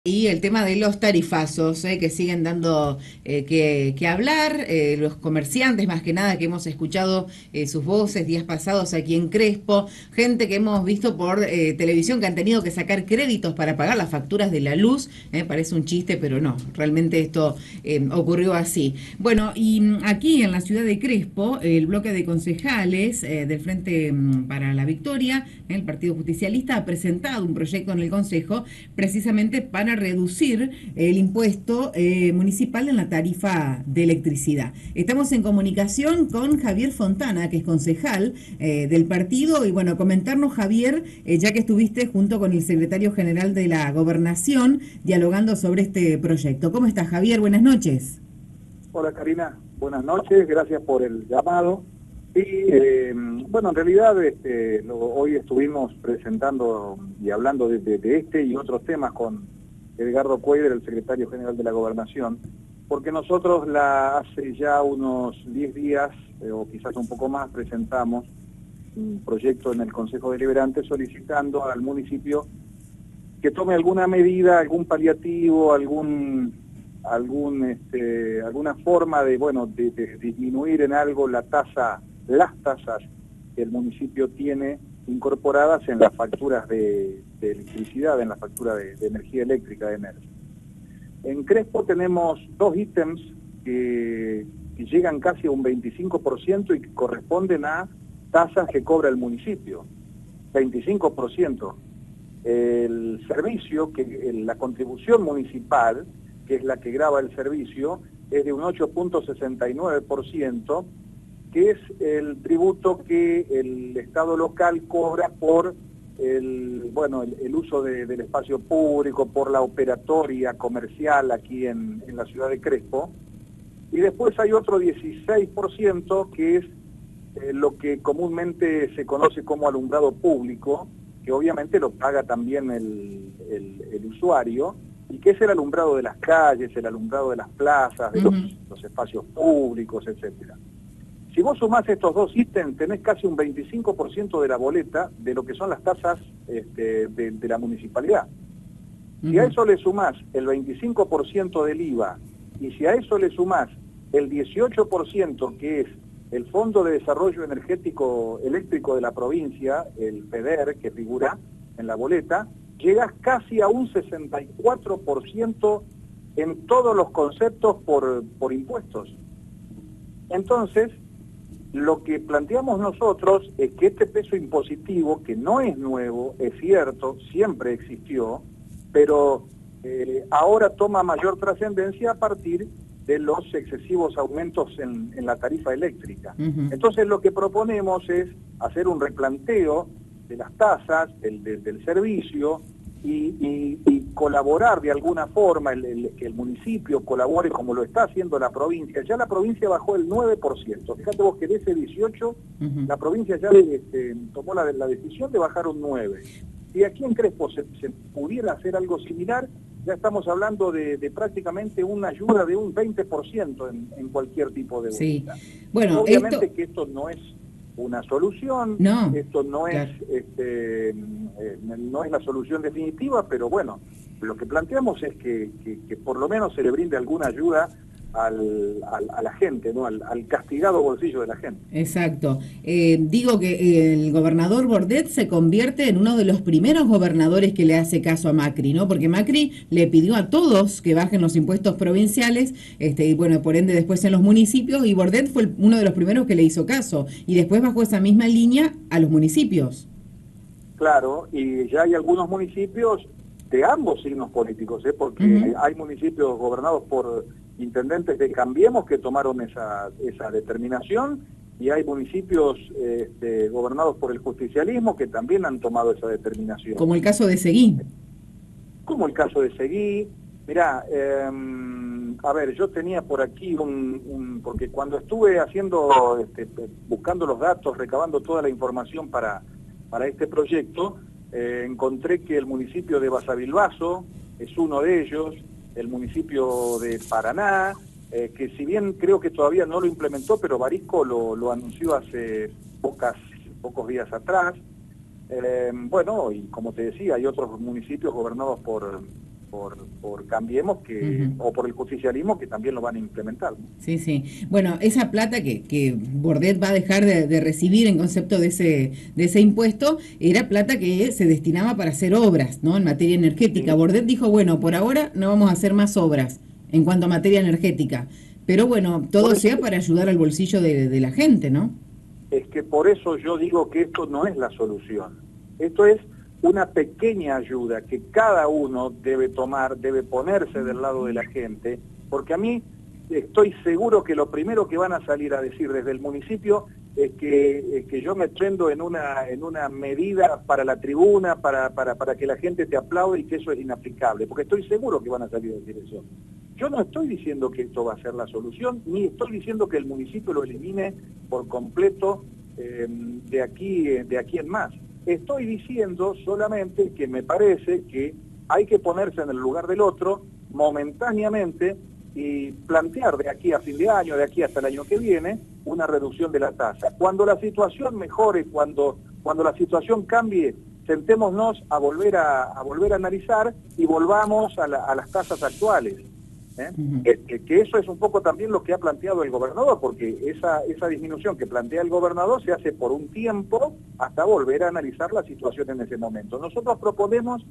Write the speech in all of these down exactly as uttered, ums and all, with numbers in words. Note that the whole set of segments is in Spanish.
Y el tema de los tarifazos, eh, que siguen dando eh, que, que hablar, eh, los comerciantes más que nada que hemos escuchado eh, sus voces días pasados aquí en Crespo, gente que hemos visto por eh, televisión que han tenido que sacar créditos para pagar las facturas de la luz, eh, parece un chiste, pero no, realmente esto eh, ocurrió así. Bueno, y mm, aquí en la ciudad de Crespo, el bloque de concejales eh, del Frente mm, para la Victoria, el Partido Justicialista, ha presentado un proyecto en el Consejo precisamente para reducir el impuesto eh, municipal en la tarifa de electricidad. Estamos en comunicación con Javier Fontana, que es concejal eh, del partido, y bueno, comentarnos, Javier, eh, ya que estuviste junto con el secretario general de la Gobernación dialogando sobre este proyecto. ¿Cómo estás, Javier? Buenas noches. Hola Karina, buenas noches, gracias por el llamado. Y eh, bueno, en realidad este, lo, hoy estuvimos presentando y hablando de, de, de este y otros temas con Edgardo Cuéllar, el secretario general de la Gobernación, porque nosotros la, hace ya unos diez días, eh, o quizás un poco más, presentamos un proyecto en el Consejo Deliberante solicitando al municipio que tome alguna medida, algún paliativo, algún... algún este, alguna forma de bueno de, de disminuir en algo la tasa las tasas que el municipio tiene incorporadas en las facturas de, de electricidad, en la factura de, de energía eléctrica de Energy. En Crespo tenemos dos ítems que, que llegan casi a un veinticinco por ciento y que corresponden a tasas que cobra el municipio, veinticinco por ciento. El servicio, que la contribución municipal, que es la que grava el servicio, es de un ocho punto sesenta y nueve por ciento, que es el tributo que el Estado local cobra por el, bueno, el, el uso de, del espacio público, por la operatoria comercial aquí en, en la ciudad de Crespo. Y después hay otro dieciséis por ciento que es eh, lo que comúnmente se conoce como alumbrado público, que obviamente lo paga también el, el, el usuario, y que es el alumbrado de las calles, el alumbrado de las plazas, de los, uh-huh. los espacios públicos, etcétera. Si vos sumás estos dos ítems, tenés casi un veinticinco por ciento de la boleta de lo que son las tasas este, de, de la municipalidad. Uh-huh. Si a eso le sumás el veinticinco por ciento del I V A, y si a eso le sumás el dieciocho por ciento que es el Fondo de Desarrollo Energético Eléctrico de la provincia, el FEDER, que figura en la boleta, llegas casi a un sesenta y cuatro por ciento en todos los conceptos por, por impuestos. Entonces, lo que planteamos nosotros es que este peso impositivo, que no es nuevo, es cierto, siempre existió, pero eh, ahora toma mayor trascendencia a partir de los excesivos aumentos en, en la tarifa eléctrica. Uh-huh. Entonces, lo que proponemos es hacer un replanteo de las tasas, del, del, del servicio, y, y, y colaborar de alguna forma, el, el, que el municipio colabore como lo está haciendo la provincia. Ya la provincia bajó el nueve por ciento, fíjate vos que de ese dieciocho, uh-huh. la provincia ya este, tomó la, la decisión de bajar un nueve. Si aquí en Crespo se, se pudiera hacer algo similar, ya estamos hablando de, de prácticamente una ayuda de un veinte por ciento en, en cualquier tipo de boleta. Sí. Bueno, obviamente esto... que esto no es una solución, no, esto no claro. es este, eh, no es la solución definitiva, pero bueno, lo que planteamos es que, que, que por lo menos se le brinde alguna ayuda al, al, a la gente, ¿no? Al, al castigado bolsillo de la gente. Exacto. Eh, digo que el gobernador Bordet se convierte en uno de los primeros gobernadores que le hace caso a Macri, ¿no? Porque Macri le pidió a todos que bajen los impuestos provinciales, este, y bueno, por ende después en los municipios, y Bordet fue uno de los primeros que le hizo caso, y después bajó esa misma línea a los municipios. Claro, y ya hay algunos municipios de ambos signos políticos, ¿eh? Porque uh-huh. hay municipios gobernados por intendentes de Cambiemos que tomaron esa, esa determinación, y hay municipios este, gobernados por el justicialismo que también han tomado esa determinación. Como el caso de Seguí. Como el caso de Seguí. Mirá, eh, a ver, yo tenía por aquí un, un porque cuando estuve haciendo, este, buscando los datos, recabando toda la información para, para este proyecto, eh, encontré que el municipio de Basavilbaso es uno de ellos, el municipio de Paraná, eh, que si bien creo que todavía no lo implementó, pero Barisco lo, lo anunció hace pocas, pocos días atrás. Eh, bueno, y como te decía, hay otros municipios gobernados por, por, por Cambiemos que uh-huh. o por el justicialismo, que también lo van a implementar, ¿no? Sí, sí. Bueno, esa plata que, que Bordet va a dejar de, de recibir en concepto de ese de ese impuesto, era plata que se destinaba para hacer obras, ¿no? En materia energética. Sí. Bordet dijo, bueno, por ahora no vamos a hacer más obras en cuanto a materia energética, pero bueno, todo sea para ayudar al bolsillo de, de la gente, ¿no? Es que por eso yo digo que esto no es la solución. Esto es una pequeña ayuda que cada uno debe tomar, debe ponerse del lado de la gente, porque a mí estoy seguro que lo primero que van a salir a decir desde el municipio es que, es que yo me prendo en una, en una medida para la tribuna, para, para, para que la gente te aplaude y que eso es inaplicable, porque estoy seguro que van a salir a decir eso. Yo no estoy diciendo que esto va a ser la solución, ni estoy diciendo que el municipio lo elimine por completo eh, de aquí, de aquí en más. Estoy diciendo solamente que me parece que hay que ponerse en el lugar del otro momentáneamente y plantear de aquí a fin de año, de aquí hasta el año que viene, una reducción de la tasa. Cuando la situación mejore, cuando, cuando la situación cambie, sentémonos a volver a, a volver a analizar y volvamos a, la, a las tasas actuales. ¿Eh? Uh-huh. que, que eso es un poco también lo que ha planteado el gobernador, porque esa, esa disminución que plantea el gobernador se hace por un tiempo hasta volver a analizar la situación en ese momento. Nosotros proponemos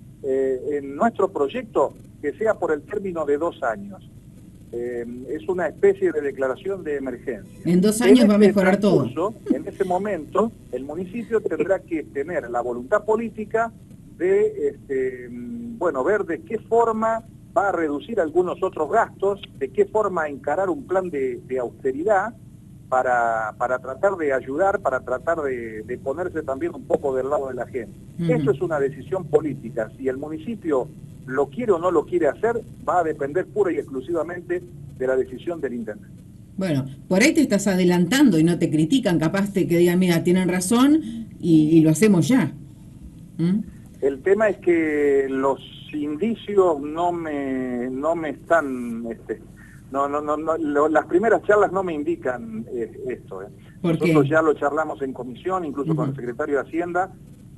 eh, en nuestro proyecto que sea por el término de dos años. Eh, es una especie de declaración de emergencia. En dos años en va a mejorar todo. En ese momento el municipio tendrá que tener la voluntad política de, este, bueno, ver de qué forma va a reducir algunos otros gastos, de qué forma encarar un plan de, de austeridad para, para tratar de ayudar, para tratar de, de ponerse también un poco del lado de la gente. Uh-huh. Eso es una decisión política. Si el municipio lo quiere o no lo quiere hacer, va a depender pura y exclusivamente de la decisión del intendente. Bueno, por ahí te estás adelantando y no te critican, capaz te que digan, mira, tienen razón y, y lo hacemos ya. ¿Mm? El tema es que los indicios no me no me están este, no no no, no lo, las primeras charlas no me indican eh, esto eh. ¿Por Nosotros qué? Ya lo charlamos en comisión, incluso uh-huh. con el secretario de Hacienda,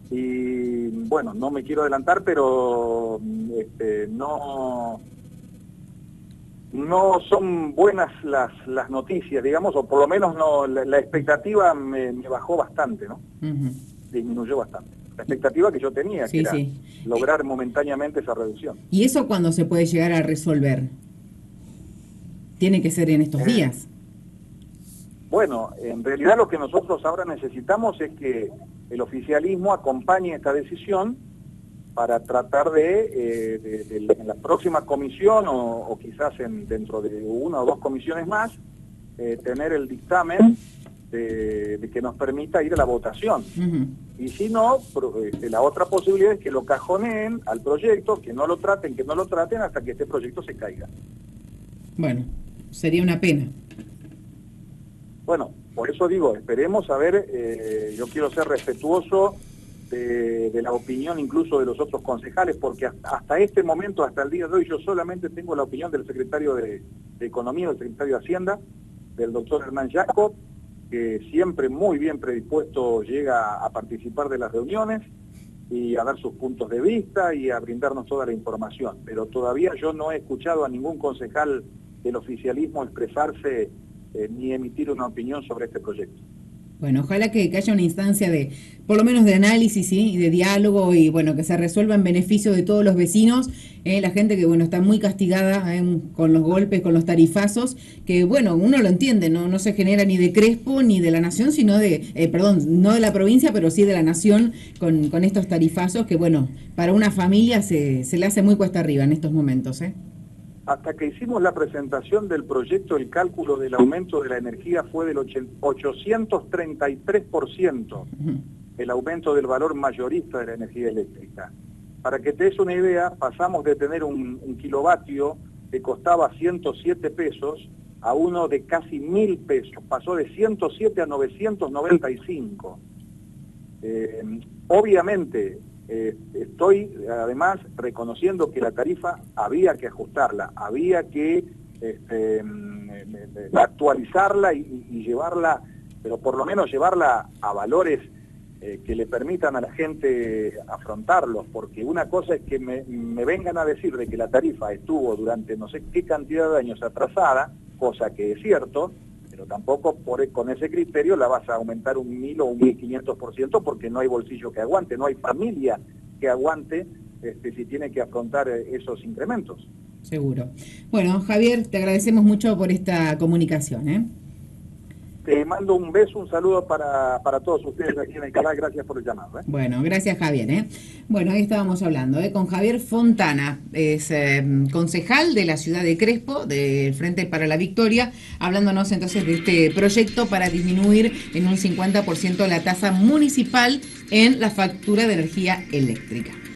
y bueno, no me quiero adelantar, pero este, no no son buenas las las noticias, digamos, o por lo menos no la, la expectativa me, me bajó bastante, ¿no? Uh-huh. Disminuyó bastante. La expectativa que yo tenía, sí, que era sí. lograr momentáneamente esa reducción. ¿Y eso cuándo se puede llegar a resolver? ¿Tiene que ser en estos eh, días? Bueno, en realidad lo que nosotros ahora necesitamos es que el oficialismo acompañe esta decisión para tratar de, eh, de, de, de en la próxima comisión o, o quizás en, dentro de una o dos comisiones más, eh, tener el dictamen de, de que nos permita ir a la votación. Uh-huh. Y si no, este, la otra posibilidad es que lo cajoneen al proyecto, que no lo traten, que no lo traten hasta que este proyecto se caiga. Bueno, sería una pena. Bueno, por eso digo, esperemos a ver, eh, yo quiero ser respetuoso de, de la opinión incluso de los otros concejales, porque hasta, hasta este momento, hasta el día de hoy, yo solamente tengo la opinión del secretario de, de Economía, del secretario de Hacienda, del doctor Hernán Jacob, que siempre muy bien predispuesto llega a participar de las reuniones y a dar sus puntos de vista y a brindarnos toda la información. Pero todavía yo no he escuchado a ningún concejal del oficialismo expresarse eh, ni emitir una opinión sobre este proyecto. Bueno, ojalá que, que haya una instancia de, por lo menos de análisis, ¿sí? Y de diálogo y bueno, que se resuelva en beneficio de todos los vecinos, eh, la gente que bueno está muy castigada eh, con los golpes, con los tarifazos, que bueno, uno lo entiende, no no se genera ni de Crespo ni de la nación, sino de, eh, perdón, no de la provincia, pero sí de la nación con, con estos tarifazos que bueno, para una familia se, se le hace muy cuesta arriba en estos momentos, ¿eh? Hasta que hicimos la presentación del proyecto, el cálculo del aumento de la energía fue del ochocientos treinta y tres por ciento, el aumento del valor mayorista de la energía eléctrica. Para que te des una idea, pasamos de tener un, un kilovatio que costaba ciento siete pesos a uno de casi mil pesos, pasó de ciento siete a novecientos noventa y cinco. Eh, obviamente, Eh, estoy además reconociendo que la tarifa había que ajustarla, había que este, actualizarla y, y llevarla, pero por lo menos llevarla a valores eh, que le permitan a la gente afrontarlos, porque una cosa es que me, me vengan a decir de que la tarifa estuvo durante no sé qué cantidad de años atrasada, cosa que es cierto, pero tampoco por, con ese criterio la vas a aumentar un mil o un mil quinientos por ciento porque no hay bolsillo que aguante, no hay familia que aguante este, si tiene que afrontar esos incrementos. Seguro. Bueno, Javier, te agradecemos mucho por esta comunicación, ¿eh? Te mando un beso, un saludo para, para todos ustedes aquí en el canal. Gracias por el llamado, ¿eh? Bueno, gracias, Javier, ¿eh? Bueno, ahí estábamos hablando ¿eh? con Javier Fontana, es eh, concejal de la ciudad de Crespo, del Frente para la Victoria, hablándonos entonces de este proyecto para disminuir en un cincuenta por ciento la tasa municipal en la factura de energía eléctrica.